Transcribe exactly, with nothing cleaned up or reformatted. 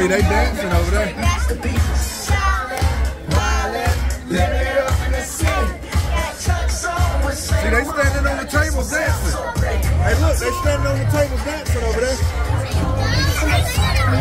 See, they dancing over there. See, they standing on the tables dancing. Hey, look, they standing on the tables dancing over there.